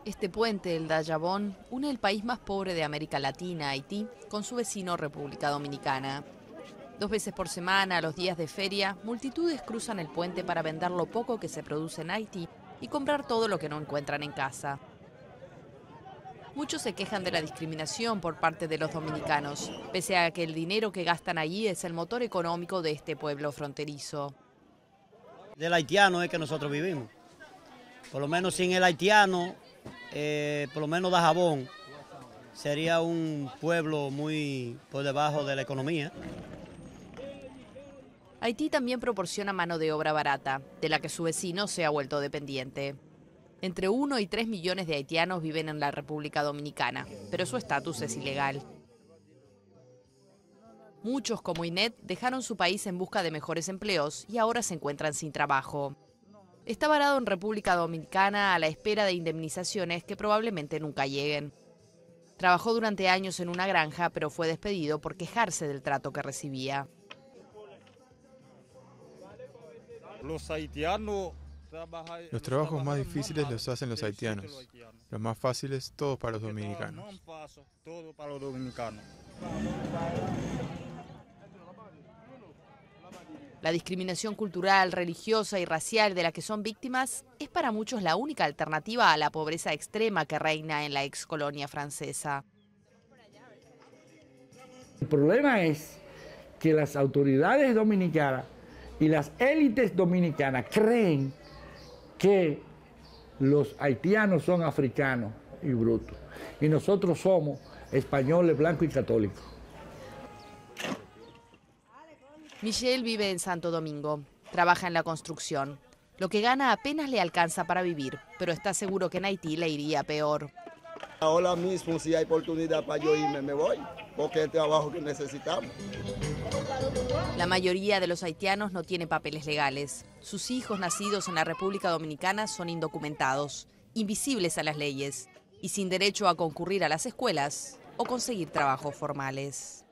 Este puente, el Dajabón, une el país más pobre de América Latina, Haití, con su vecino República Dominicana. 2 veces por semana, a los días de feria, multitudes cruzan el puente para vender lo poco que se produce en Haití y comprar todo lo que no encuentran en casa. Muchos se quejan de la discriminación por parte de los dominicanos, pese a que el dinero que gastan allí es el motor económico de este pueblo fronterizo. Del haitiano es que nosotros vivimos. Por lo menos sin el haitiano, por lo menos Dajabón sería un pueblo muy por debajo de la economía. Haití también proporciona mano de obra barata, de la que su vecino se ha vuelto dependiente. Entre 1 y 3 millones de haitianos viven en la República Dominicana, pero su estatus es ilegal. Muchos, como Inet, dejaron su país en busca de mejores empleos y ahora se encuentran sin trabajo. Está varado en República Dominicana a la espera de indemnizaciones que probablemente nunca lleguen. Trabajó durante años en una granja, pero fue despedido por quejarse del trato que recibía. Los trabajos más difíciles los hacen los haitianos, los más fáciles todos para los dominicanos. La discriminación cultural, religiosa y racial de la que son víctimas es para muchos la única alternativa a la pobreza extrema que reina en la excolonia francesa. El problema es que las autoridades dominicanas y las élites dominicanas creen que los haitianos son africanos y brutos, y nosotros somos españoles, blancos y católicos. Michelle vive en Santo Domingo, trabaja en la construcción. Lo que gana apenas le alcanza para vivir, pero está seguro que en Haití le iría peor. Ahora mismo, si hay oportunidad para yo irme, me voy, porque es el trabajo que necesitamos. La mayoría de los haitianos no tiene papeles legales. Sus hijos nacidos en la República Dominicana son indocumentados, invisibles a las leyes y sin derecho a concurrir a las escuelas o conseguir trabajos formales.